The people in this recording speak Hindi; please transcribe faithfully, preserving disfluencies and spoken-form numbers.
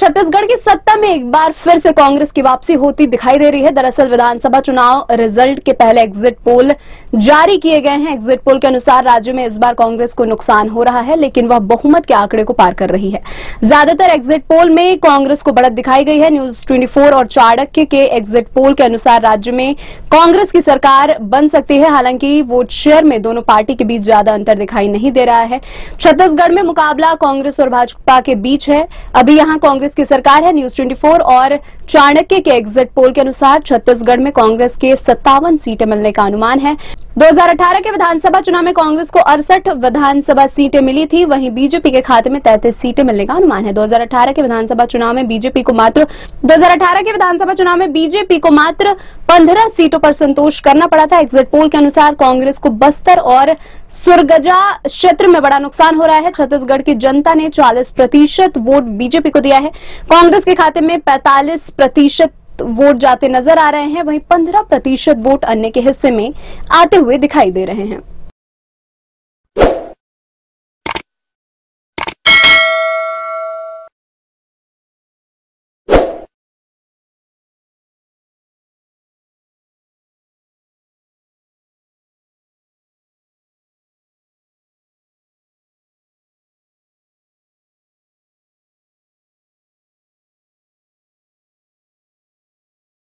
छत्तीसगढ़ की सत्ता में एक बार फिर से कांग्रेस की वापसी होती दिखाई दे रही है। दरअसल विधानसभा चुनाव रिजल्ट के पहले एग्जिट पोल जारी किए गए हैं। एग्जिट पोल के अनुसार राज्य में इस बार कांग्रेस को नुकसान हो रहा है, लेकिन वह बहुमत के आंकड़े को पार कर रही है। ज्यादातर एग्जिट पोल में कांग्रेस को बढ़त दिखाई गई है। न्यूज चौबीस और चाणक्य के एग्जिट पोल के अनुसार राज्य में कांग्रेस की सरकार बन सकती है। हालांकि वोट शेयर में दोनों पार्टी के बीच ज्यादा अंतर दिखाई नहीं दे रहा है। छत्तीसगढ़ में मुकाबला कांग्रेस और भाजपा के बीच है। अभी यहां कांग्रेस की सरकार है। न्यूज चौबीस और चाणक्य के एग्जिट पोल के अनुसार छत्तीसगढ़ में कांग्रेस के सत्तावन सीटें मिलने का अनुमान है। दो हज़ार अठारह के विधानसभा चुनाव में कांग्रेस को अड़सठ विधानसभा सीटें मिली थी, वहीं बीजेपी के खाते में तैंतीस सीटें मिलने का अनुमान है। दो हज़ार अठारह के विधानसभा चुनाव में बीजेपी को मात्र दो हज़ार अठारह के विधानसभा चुनाव में बीजेपी को मात्र पंद्रह सीटों पर संतोष करना पड़ा था। एग्जिट पोल के अनुसार कांग्रेस को बस्तर और सुरगजा क्षेत्र में बड़ा नुकसान हो रहा है। छत्तीसगढ़ की जनता ने चालीस प्रतिशत वोट बीजेपी को दिया है। कांग्रेस के खाते में पैंतालीस प्रतिशत वोट जाते नजर आ रहे हैं, वहीं पंद्रह प्रतिशत वोट अन्य के हिस्से में आते हुए दिखाई दे रहे हैं।